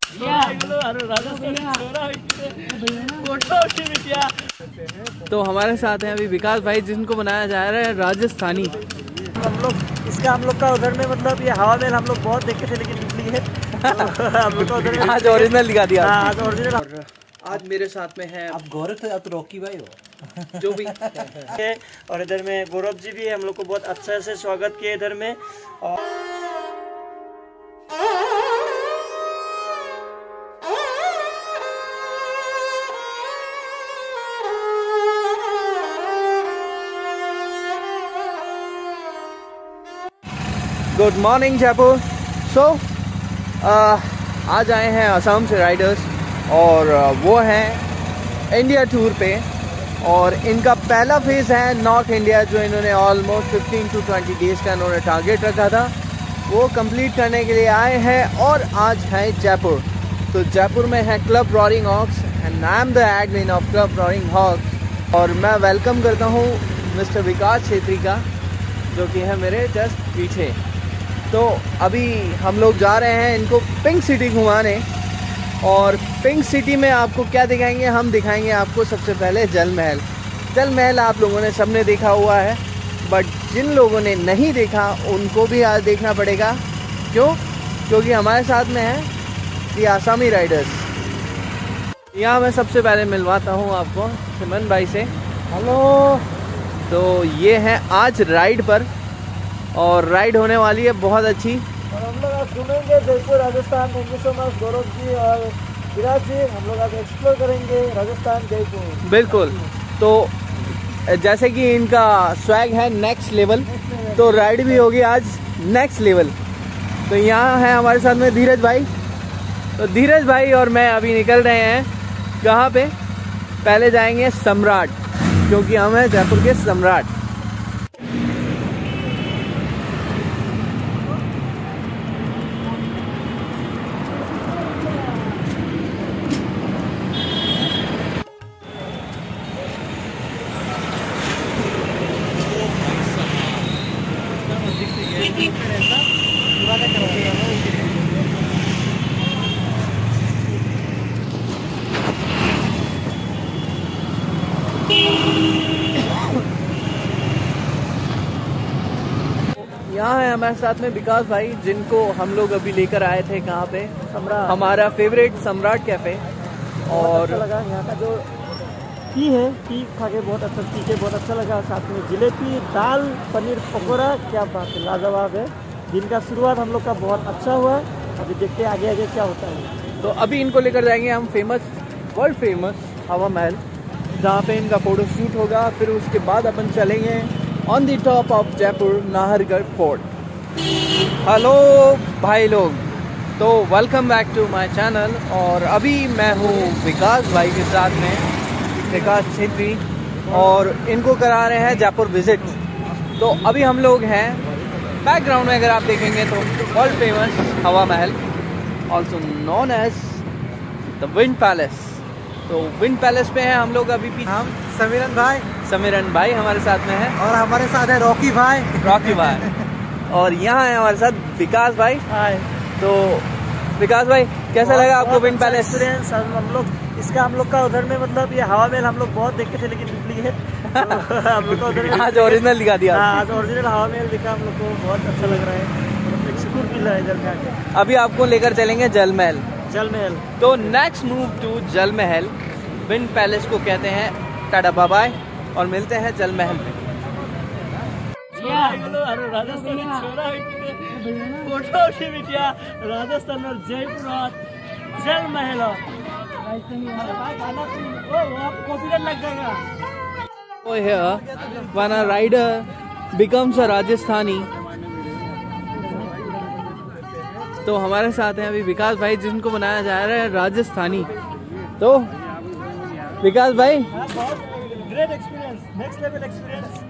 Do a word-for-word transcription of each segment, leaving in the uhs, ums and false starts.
तो हमारे साथ हैं अभी विकास भाई, जिनको बनाया जा रहा है राजस्थानी। हम लोग इसका हम लोग का उधर में मतलब ये हवा महल हम लोग बहुत देखे थे, लेकिन निकली है हम लोग का उधर में आज ओरिजिनल दिखा दिया। आज ओरिजिनल। आज मेरे साथ में है आप गौरव थे, आप तो रॉकी भाई हो जो भी और इधर में गौरव जी भी है, हम लोग को बहुत अच्छे से स्वागत किए इधर में। और गुड मॉर्निंग जयपुर। सो आज आए हैं असम से राइडर्स, और uh, वो हैं इंडिया टूर पे, और इनका पहला फेज़ है नॉर्थ इंडिया, जो इन्होंने almost fifteen to twenty days का इन्होंने टारगेट रखा था, वो कंप्लीट करने के लिए आए हैं। और आज है जयपुर। तो जयपुर में है Club Roaring Hawks and I am the admin of Club Roaring Hawks. और मैं वेलकम करता हूँ मिस्टर विकास छेत्री का, जो कि है मेरे जस्ट पीछे। तो अभी हम लोग जा रहे हैं इनको पिंक सिटी घुमाने, और पिंक सिटी में आपको क्या दिखाएंगे, हम दिखाएंगे आपको सबसे पहले जल महल। जल महल आप लोगों ने सबने देखा हुआ है, बट जिन लोगों ने नहीं देखा उनको भी आज देखना पड़ेगा। क्यों? क्योंकि हमारे साथ में है ये आसामी राइडर्स। यहाँ मैं सबसे पहले मिलवाता हूँ आपको सिमन भाई से। हेलो। तो ये है आज राइड पर, और राइड होने वाली है बहुत अच्छी। और हम लोग आज घूमेंगे Jaipur Rajasthan. Thank you so much Gaurav ji और विराज जी। हम लोग आज एक्सप्लोर करेंगे राजस्थान जयपुर। बिल्कुल। तो जैसे कि इनका स्वैग है नेक्स्ट लेवल, तो राइड भी होगी आज नेक्स्ट लेवल। तो यहाँ है हमारे साथ में धीरज भाई। तो धीरज भाई और मैं अभी निकल रहे हैं कहाँ पे? पहले जाएंगे सम्राट, क्योंकि हम हैं जयपुर के सम्राट। यहाँ है हमारे साथ में विकास भाई, जिनको हम लोग अभी लेकर आए थे कहाँ पे? सम्राट, हमारा फेवरेट सम्राट कैफे। और अच्छा लगा यहाँ का जो टी है, टी खा के बहुत अच्छा, पी के बहुत अच्छा लगा। साथ में जलेबी, दाल, पनीर पकौड़ा, क्या बात है, लाजवाब है। दिन का शुरुआत हम लोग का बहुत अच्छा हुआ। अभी देखते हैं आगे आगे क्या होता है। तो अभी इनको लेकर जाएंगे हम फेमस, वर्ल्ड फेमस हवा महल, जहाँ पे इनका फोटो शूट होगा। फिर उसके बाद अपन चलेंगे on the top of Jaipur Nahargarh fort. Hello भाई लोग, तो welcome back to my channel. और अभी मैं हूँ विकास भाई के साथ में, विकास छेत्री, और इनको करा रहे हैं जयपुर विजिट। तो अभी हम लोग हैं बैकग्राउंड में, अगर आप देखेंगे तो world famous Hawa Mahal, also known as the Wind Palace. तो विंड पैलेस पे हैं हम लोग अभी पीछे। हम समीरन भाई, समीरन भाई हमारे साथ में है, और हमारे साथ है रॉकी भाई। रॉकी भाई। और यहाँ है हमारे साथ विकास भाई। हाय। तो विकास भाई, कैसा लगा आपको विंड पैलेस? एक्सपीरियंस हम लोग इसका हम लोग का उधर में मतलब ये हवा महल हम लोग बहुत देखे थे, लेकिन निकली है तो हम लोग का उधर में आज ओरिजिनल दिखा दिया। हाँ, आज ओरिजिनल हवा महल दिखा। हम लोग को बहुत अच्छा लग रहा है, सुकून मिल रहा है इधर में आके। अभी आपको लेकर चलेंगे जल महल। जल महल। तो नेक्स्ट मूव टू जल महल। विंड पैलेस को कहते हैं टाटा बाय बाय, और मिलते हैं जल महल में। राजस्थान और जयपुर जल महल कॉपीराइट लग जाएगा। Oh here, when a rider becomes a Rajasthani. तो हमारे साथ हैं अभी विकास भाई, जिनको बनाया जा रहा है राजस्थानी। तो विकास भाई, great experience, next level experience.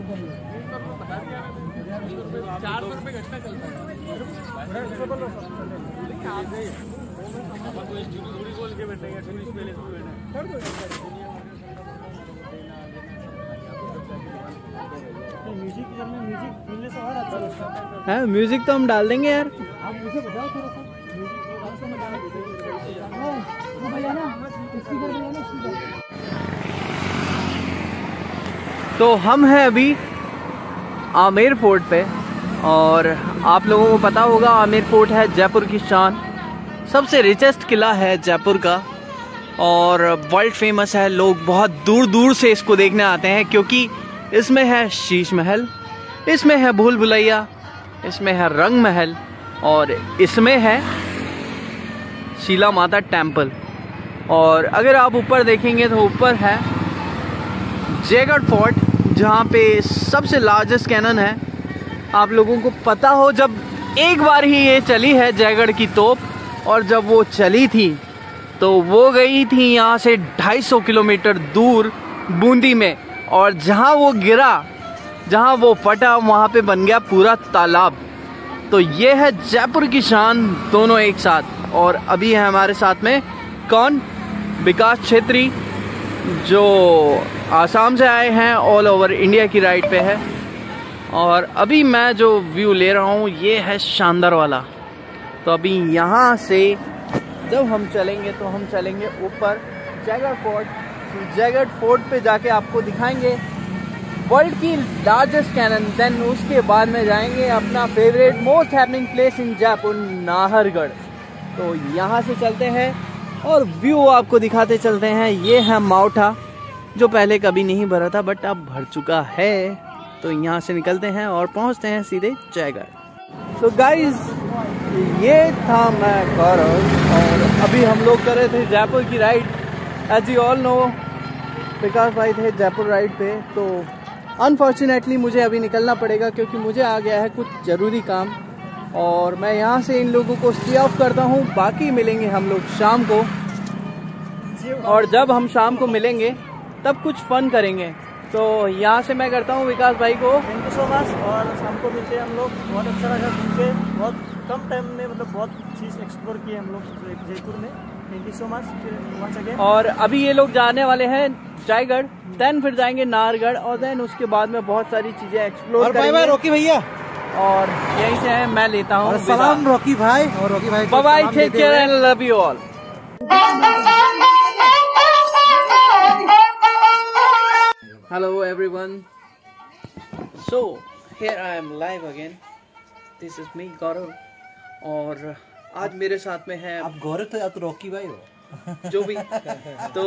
चार सौ रुपये घंटा चलता है। म्यूजिक म्यूजिक मिलने से और अच्छा लगता है। म्यूजिक तो हम डाल देंगे यार। आप मुझे बताओ थोड़ा सा म्यूजिक तो हम हैं अभी आमेर फोर्ट पे, और आप लोगों को पता होगा आमेर फोर्ट है जयपुर की शान, सबसे रिचेस्ट किला है जयपुर का और वर्ल्ड फेमस है। लोग बहुत दूर दूर से इसको देखने आते हैं क्योंकि इसमें है शीश महल, इसमें है भूल भुलैया, इसमें है रंग महल और इसमें है शीला माता टेम्पल। और अगर आप ऊपर देखेंगे तो ऊपर है जयगढ़ फोर्ट, जहाँ पे सबसे लार्जेस्ट कैनन है। आप लोगों को पता हो जब एक बार ही ये चली है जयगढ़ की तोप, और जब वो चली थी तो वो गई थी यहाँ से ढाई सौ किलोमीटर दूर बूंदी में, और जहाँ वो गिरा, जहाँ वो फटा, वहाँ पे बन गया पूरा तालाब। तो ये है जयपुर की शान दोनों एक साथ। और अभी है हमारे साथ में कौन, विकास छेत्री, जो आसाम से आए हैं, ऑल ओवर इंडिया की राइड पे है। और अभी मैं जो व्यू ले रहा हूँ ये है शानदार वाला। तो अभी यहाँ से जब हम चलेंगे तो हम चलेंगे ऊपर जयगढ़ फोर्ट। जयगढ़ फोर्ट पे जाके आपको दिखाएंगे वर्ल्ड की लार्जेस्ट कैनन। देन उसके बाद में जाएंगे अपना favourite most happening place in Jaipur, Nahargarh. तो यहाँ से चलते हैं और व्यू आपको दिखाते चलते हैं। ये है माउठा, जो पहले कभी नहीं भरा था बट अब भर चुका है। तो यहाँ से निकलते हैं और पहुँचते हैं सीधे जयगढ़। सो गाइज, ये था मैं गौरव, और अभी हम लोग कर रहे थे जयपुर की ride. As you all know, Vikas भाई थे जयपुर राइड पे। तो अनफॉर्चुनेटली मुझे अभी निकलना पड़ेगा क्योंकि मुझे आ गया है कुछ ज़रूरी काम, और मैं यहाँ से इन लोगों को सी ऑफ करता हूँ। बाकी मिलेंगे हम लोग शाम को, और जब हम शाम को मिलेंगे तब कुछ फन करेंगे। तो यहाँ से मैं करता हूँ विकास भाई को थैंक यू सो मच, और शाम को मिलते हैं हम लोग। बहुत अच्छा लगा घूम के, बहुत कम टाइम में मतलब बहुत चीज़ एक्सप्लोर किए हम लोग जयपुर में। Thank you so much once again. और अभी ये लोग जाने वाले हैं जयगढ़, देन फिर जाएंगे नाहरगढ़, और देन उसके बाद में बहुत सारी चीजें एक्सप्लोर करेंगे। रॉकी भैया, और यहीं से है मैं लेता हूँ सलाम रॉकी भाई। और रॉकी भाई bye bye, take care and love you all. Hello everyone. So here I am live again. This is me Gaurav. और आज मेरे साथ में है, आप गौरव तो या तो रॉकी भाई हो जो भी। तो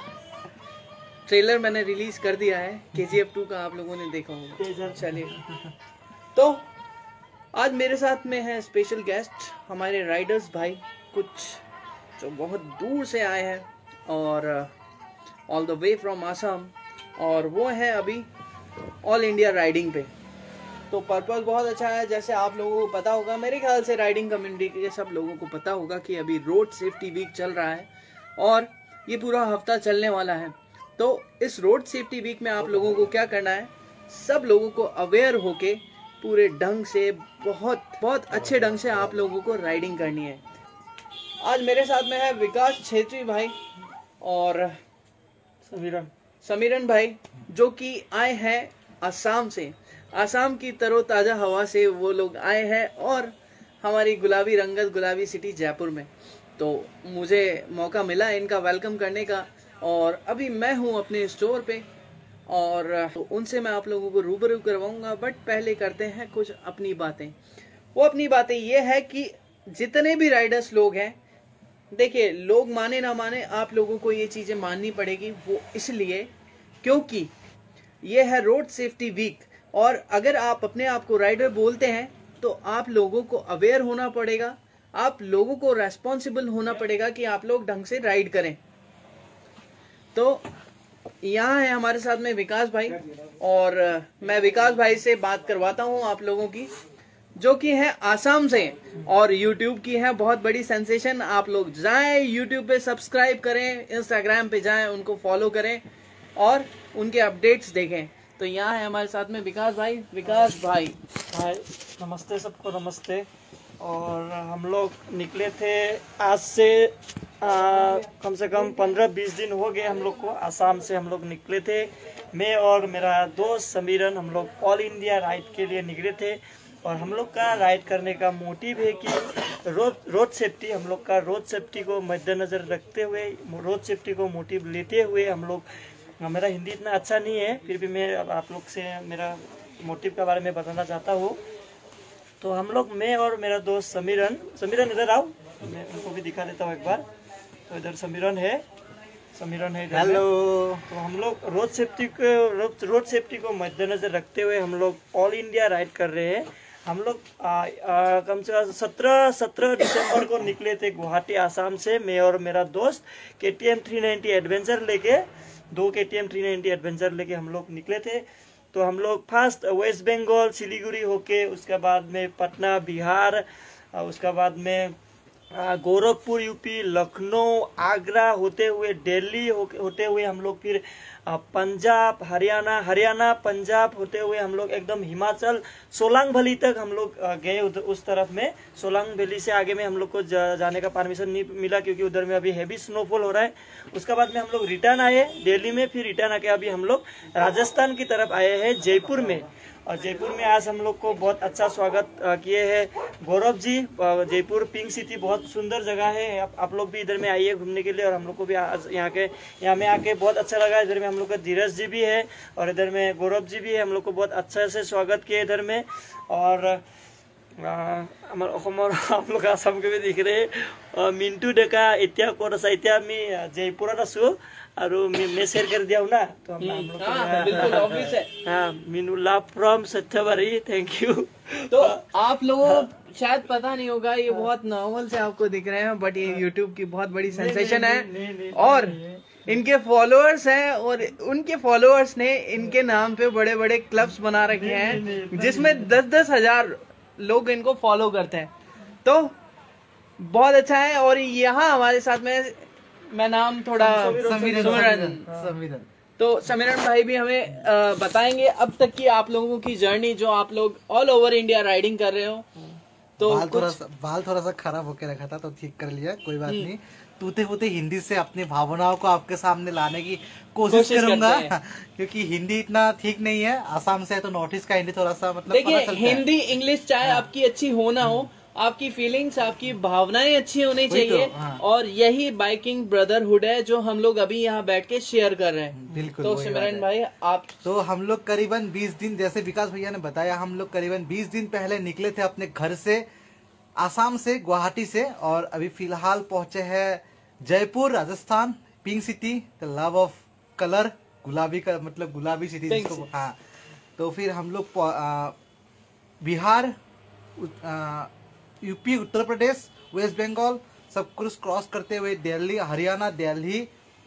ट्रेलर मैंने रिलीज कर दिया है के जी एफ टू का, आप लोगों ने देखा होगा। चलिए, तो आज मेरे साथ में है स्पेशल गेस्ट, हमारे राइडर्स भाई, कुछ जो बहुत दूर से आए हैं और all the way from Assam, और वो है अभी ऑल इंडिया राइडिंग पे। तो पर्पस बहुत अच्छा है। जैसे आप लोगों को पता होगा, मेरे ख्याल से राइडिंग कम्युनिटी के सब लोगों को पता होगा कि अभी रोड सेफ्टी वीक चल रहा है और ये पूरा हफ्ता चलने वाला है। तो इस रोड सेफ्टी वीक में आप लोगों को क्या करना है, सब लोगों को अवेयर होके पूरे ढंग से, बहुत बहुत अच्छे ढंग से आप लोगों को राइडिंग करनी है। आज मेरे साथ में है विकास छेत्री भाई और समीरन समीरन भाई, जो कि आए हैं असम से। असम की तरोताज़ा हवा से वो लोग आए हैं और हमारी गुलाबी रंगत, गुलाबी सिटी जयपुर में। तो मुझे मौका मिला इनका वेलकम करने का, और अभी मैं हूँ अपने स्टोर पे, और तो उनसे मैं आप लोगों को रूबरू करवाऊंगा। बट पहले करते हैं कुछ अपनी बातें। वो अपनी बातें ये है कि जितने भी राइडर्स लोग हैं, देखिए, लोग माने ना माने, आप लोगों को ये चीज़ें माननी पड़ेगी। वो इसलिए क्योंकि ये है रोड सेफ्टी वीक, और अगर आप अपने आप को राइडर बोलते हैं तो आप लोगों को अवेयर होना पड़ेगा, आप लोगों को रेस्पॉन्सिबल होना पड़ेगा कि आप लोग ढंग से राइड करें। तो यहाँ है हमारे साथ में विकास भाई, और मैं विकास भाई से बात करवाता हूँ आप लोगों की, जो कि है आसाम से और यूट्यूब की है बहुत बड़ी सेंसेशन। आप लोग जाएं यूट्यूब पे, सब्सक्राइब करें, इंस्टाग्राम पे जाएं, उनको फॉलो करें और उनके अपडेट्स देखें। तो यहाँ है हमारे साथ में विकास भाई। विकास भाई हाय, नमस्ते सबको, नमस्ते। और हम लोग निकले थे आज से आ, कम से कम पंद्रह बीस दिन हो गए हम लोग को। आसाम से हम लोग निकले थे, मैं और मेरा दोस्त समीरन। हम लोग ऑल इंडिया राइड के लिए निकले थे, और हम लोग का राइड करने का मोटिव है कि रोड रोड सेफ्टी, हम लोग का रोड सेफ्टी को मद्देनज़र रखते हुए, रोड सेफ्टी को मोटिव लेते हुए हम लोग हाँ, मेरा हिंदी इतना अच्छा नहीं है, फिर भी मैं अब आप लोग से मेरा मोटिव के बारे में बताना चाहता हूँ। तो हम लोग, मैं और मेरा दोस्त समीरन, समीरन इधर आओ, मैं उनको भी दिखा देता हूँ एक बार। तो इधर समीरन है, समीरन है इधर। हेलो। तो हम लोग रोड सेफ्टी को रोड सेफ्टी को मद्देनजर रखते हुए हम लोग ऑल इंडिया राइड कर रहे हैं। हम लोग कम से कम सत्रह सत्रह दिसंबर को निकले थे गुवाहाटी आसाम से, मैं और मेरा दोस्त K T M three ninety adventure लेके, दो K T M three ninety adventure लेके हम लोग निकले थे। तो हम लोग फर्स्ट वेस्ट बंगाल सिलीगुड़ी होके, उसके बाद में पटना बिहार, उसके बाद में गोरखपुर यूपी, लखनऊ, आगरा होते हुए दिल्ली हो, होते हुए हम लोग फिर पंजाब, हरियाणा हरियाणा पंजाब होते हुए हम लोग एकदम हिमाचल सोलांग वैली तक हम लोग गए। उस तरफ में सोलांग वैली से आगे में हम लोग को जा, जाने का परमिशन नहीं मिला, क्योंकि उधर में अभी हैवी स्नोफॉल हो रहा है। उसके बाद में हम लोग रिटर्न आए दिल्ली में, फिर रिटर्न आके अभी हम लोग राजस्थान की तरफ आए हैं जयपुर में। और जयपुर में आज हम लोग को बहुत अच्छा स्वागत किए हैं गौरव जी। जयपुर पिंक सिटी बहुत सुंदर जगह है, आप, आप लोग भी इधर में आइए घूमने के लिए। और हम लोग को भी आज यहाँ के यहाँ में आके बहुत अच्छा लगा। इधर में हम लोग का धीरज जी भी है और इधर में गौरव जी भी है, हम लोग को बहुत अच्छे से स्वागत किए इधर में। और আমাৰ অসমৰ আপোনালোক আসামকে भी दिख रहे। मिंटू डेका এতিয়া ক'ত আছে? এতিয়া আমি জয়পুৰত আছো আৰু मैं शेयर कर दिया हूँ ना, तो हम लोग बिल्कुल ऑब्वियस है। हाँ, Minula from Satyawari, thank you. तो आप लोगों शायद पता नहीं होगा, ये बहुत नॉर्मल से आपको दिख रहे हैं, बट ये यूट्यूब की बहुत बड़ी सेंसेशन है और इनके फॉलोअर्स हैं और उनके फॉलोअर्स ने इनके नाम पे बड़े बड़े क्लब्स बना रखे हैं जिसमें दस दस हजार लोग इनको फॉलो करते हैं। तो बहुत अच्छा है। और यहाँ हमारे साथ में, मैं नाम थोड़ा समीरन, तो समीरन भाई भी हमें बताएंगे अब तक की आप लोगों की जर्नी, जो आप लोग ऑल ओवर इंडिया राइडिंग कर रहे हो। तो बाल थोड़ा सा बाल थोड़ा सा खराब होके रखा था, तो ठीक कर लिया, कोई बात नहीं। तूते होते हिंदी से अपनी भावनाओं को आपके सामने लाने की कोशिश, कोशिश करूंगा, क्योंकि हिंदी इतना ठीक नहीं है। आसाम से है तो नॉर्थ ईस्ट का हिंदी थोड़ा सा मतलब देखिए, हिंदी इंग्लिश चाहे हाँ। आपकी अच्छी हो ना हो, आपकी फीलिंग्स, आपकी भावनाएं अच्छी होनी चाहिए। तो, हाँ। और यही बाइकिंग ब्रदरहुड है जो हम लोग अभी यहाँ बैठ के शेयर कर रहे हैं। बिल्कुल। तो सिमरन भाई आप, तो हम लोग करीबन बीस दिन, जैसे विकास भैया ने बताया, हम लोग करीबन बीस दिन पहले निकले थे अपने घर से, आसाम से, गुवाहाटी से, और अभी फिलहाल पहुंचे हैं Jaipur Rajasthan, Pink City, the love of colour, गुलाबी का मतलब गुलाबी सिटी जिसको, हाँ। तो फिर हम लोग बिहार, यूपी, उत्तर प्रदेश, वेस्ट बंगाल सब कुछ क्रॉस करते हुए दिल्ली, हरियाणा, दिल्ली,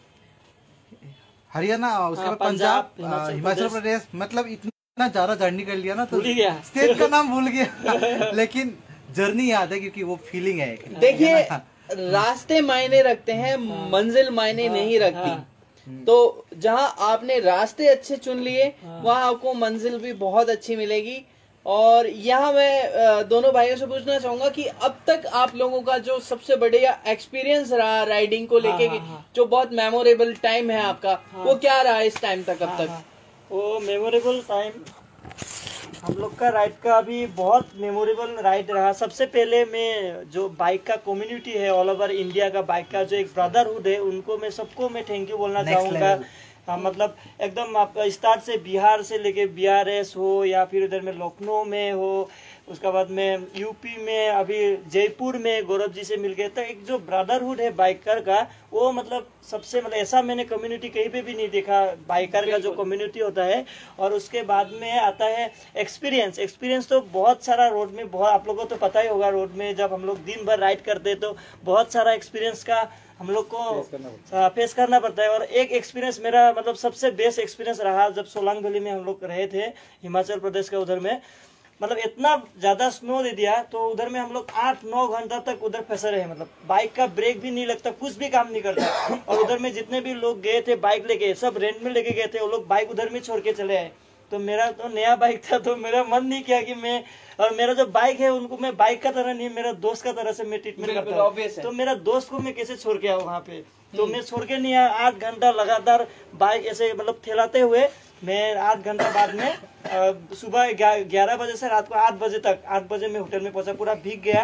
हरियाणा, उसके बाद पंजाब, हिमाचल प्रदेश, मतलब इतना ज्यादा जर्नी कर लिया ना, तो स्टेट का नाम भूल गया लेकिन जर्नी याद है, क्योंकि वो फीलिंग है। देखिए, रास्ते मायने रखते हैं, मंजिल मायने नहीं रखती। तो जहां आपने रास्ते अच्छे चुन लिए, वहां आपको मंजिल भी बहुत अच्छी मिलेगी। और यहाँ मैं दोनों भाइयों से पूछना चाहूंगा कि अब तक आप लोगों का जो सबसे बढ़िया एक्सपीरियंस रहा राइडिंग को लेके, हाँ, हाँ, जो बहुत मेमोरेबल टाइम है आपका, हाँ, वो क्या रहा इस टाइम तक? अब हाँ, तक हाँ, वो मेमोरेबल टाइम हम लोग का राइड का अभी बहुत मेमोरेबल राइड रहा। सबसे पहले मैं जो बाइक का कम्युनिटी है ऑल ओवर इंडिया का, बाइक का जो एक ब्रदरहुड है, उनको मैं सबको मैं थैंक यू बोलना चाहूँगा। हाँ, मतलब एकदम आप स्टार्ट से बिहार से लेके बी आर एस हो, या फिर उधर में लखनऊ में हो, उसके बाद में यूपी में, अभी जयपुर में गौरव जी से मिल गए। तो एक जो ब्रदरहुड है बाइकर का, वो मतलब सबसे मतलब ऐसा मैंने कम्युनिटी कहीं पे भी नहीं देखा, बाइकर का जो कम्युनिटी होता है। और उसके बाद में आता है एक्सपीरियंस। एक्सपीरियंस तो बहुत सारा रोड में, बहुत आप लोगों को तो पता ही होगा, रोड में जब हम लोग दिन भर राइड करते हैं तो बहुत सारा एक्सपीरियंस का हम लोग को फेस करना, फेस करना पड़ता है। और एक एक्सपीरियंस मेरा मतलब सबसे बेस्ट एक्सपीरियंस रहा जब सोलांग वैली में हम लोग रहे थे, हिमाचल प्रदेश के उधर में। मतलब इतना ज्यादा स्नो दे दिया, तो उधर में हम लोग आठ नौ घंटा तक उधर फंसे रहे। मतलब बाइक का ब्रेक भी नहीं लगता, कुछ भी काम नहीं करता। और उधर में जितने भी लोग गए थे बाइक लेके, सब रेंट में लेके गए थे, वो लोग बाइक उधर में छोड़ के चले आए। तो मेरा तो नया बाइक था, तो मेरा मन नहीं किया कि मैं, और मेरा जो बाइक है उनको मैं बाइक का तरह नहीं, मेरा दोस्त का तरह से मैं ट्रीटमेंट करता हूँ। तो मेरा दोस्त को मैं कैसे छोड़ के आऊँ वहाँ पे? तो मैं छोड़ के नहीं आया। आठ घंटा लगातार बाइक ऐसे मतलब ठेलाते हुए मैं आठ घंटा बाद में सुबह ग्यारह बजे से रात को आठ बजे तक, आठ बजे मैं होटल में पहुंचा, पूरा भीग गया।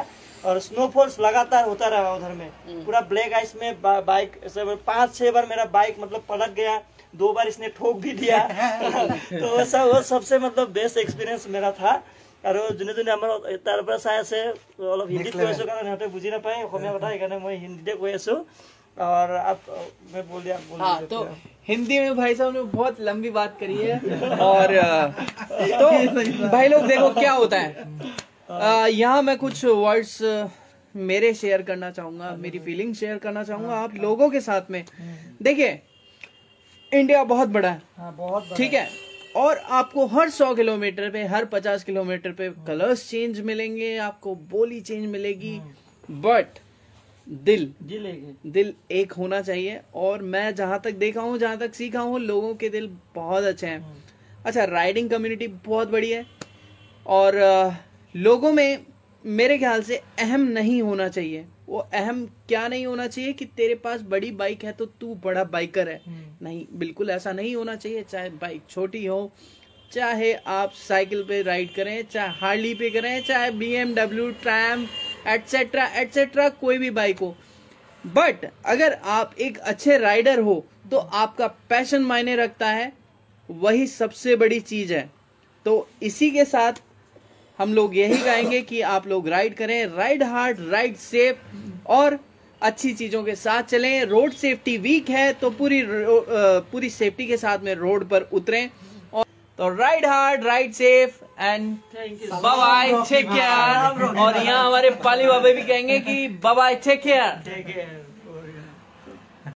और स्नोफॉल्स लगातार होता रहा उधर में, पूरा ब्लैक आइस में बा, बाइक पांच छह बार मेरा बाइक मतलब पलट गया, दो बार इसने ठोक भी दिया तो वो सब वो सबसे मतलब बेस्ट एक्सपीरियंस मेरा था। और যোনে যোনে আমাৰ তাৰ পৰা চাই আছে অলপ হিন্দীত কৈ আছো কাৰণ সিহঁতে বুজি নাপায় অসমীয়া কথা, সেইকাৰণে মই হিন্দীতে কৈ আছো। और आप मैं बोल दिया बोल हाँ, तो हिंदी में भाई साहब ने बहुत लंबी बात करी है। और तो भाई लोग देखो क्या होता है, यहाँ मैं कुछ वर्ड्स मेरे शेयर करना चाहूंगा, मेरी फीलिंग शेयर करना चाहूंगा आप लोगों के साथ में। देखिए इंडिया बहुत बड़ा है, हाँ, बहुत ठीक है, और आपको हर सौ किलोमीटर पे, हर पचास किलोमीटर पे कलर्स चेंज मिलेंगे, आपको बोली चेंज मिलेगी, बट दिल दिल एक होना चाहिए। और मैं जहां तक देखा हूँ, जहां तक सीखा हूँ, लोगों के दिल बहुत अच्छे हैं। अच्छा, राइडिंग कम्युनिटी बहुत बड़ी है और लोगों में मेरे ख्याल से अहम नहीं होना चाहिए। वो अहम क्या नहीं होना चाहिए कि तेरे पास बड़ी बाइक है तो तू बड़ा बाइकर है, नहीं, बिल्कुल ऐसा नहीं होना चाहिए। चाहे बाइक छोटी हो, चाहे आप साइकिल पे राइड करें, चाहे हार्ली पे करें, चाहे बीएमडब्ल्यू, ट्रैम, एटसेट्रा एटसेट्रा, कोई भी बाइक हो, बट अगर आप एक अच्छे राइडर हो तो आपका पैशन मायने रखता है, वही सबसे बड़ी चीज है। तो इसी के साथ हम लोग यही कहेंगे कि आप लोग राइड करें, राइड हार्ड, राइड सेफ और अच्छी चीजों के साथ चलें। रोड सेफ्टी वीक है तो पूरी पूरी सेफ्टी के साथ में रोड पर उतरें। और तो ride hard, ride safe and bye bye, take care. और यहाँ हमारे पाली बाबा भी कहेंगे कि बाय बाय, टेक केयर।